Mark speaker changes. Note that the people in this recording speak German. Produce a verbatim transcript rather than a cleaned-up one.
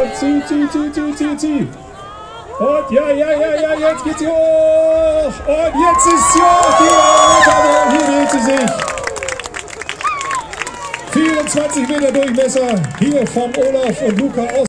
Speaker 1: und zieh, zieh, zieh, zieh, zieh, zieh. Und ja, ja, ja, ja, jetzt geht sie hoch. Und jetzt ist sie hoch. Hier, hier dreht sie sich. vierundzwanzig Meter Durchmesser hier vom Olaf und Luca aus.